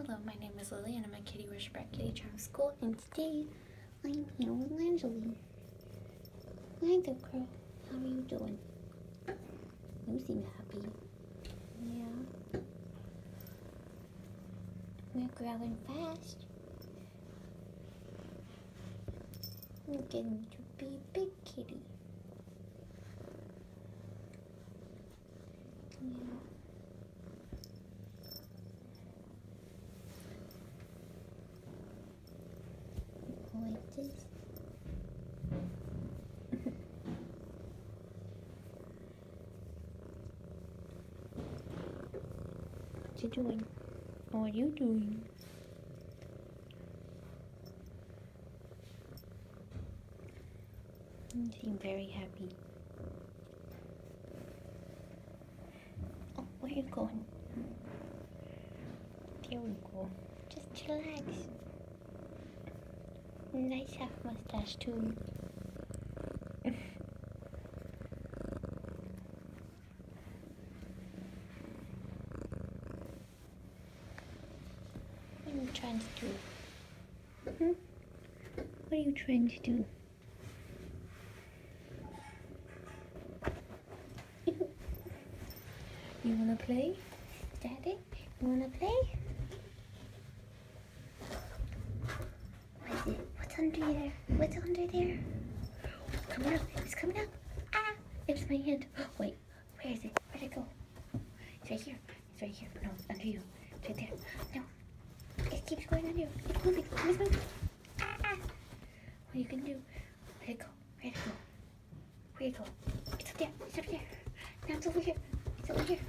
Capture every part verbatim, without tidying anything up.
Hello, my name is Lily and I'm a kitty worshiper at Kitty Charm School, and today I'm here with Langley. Hi there, girl. How are you doing? You seem happy. Yeah. We're growing fast. We're getting to be a big kitty. Yeah. Like this. What you doing? What are you doing? You seem very happy. Oh, where are you going? There we go. Just relax. Nice half mustache too. What are you trying to do? Hmm? What are you trying to do? You wanna play? Daddy? You wanna play? What is it? What's under there? What's under there? It's coming up. It's coming up. Ah! It's my hand. Wait. Where is it? Where'd it go? It's right here. It's right here. No, it's under you. It's right there. No. It keeps going under you. It's moving. It's moving. Ah! What are you gonna do? Where'd it go? Where'd it go? Where'd it go? It's up there. It's up there. Now it's over here. It's over here.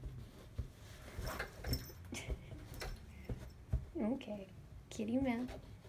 Okay, kitty man.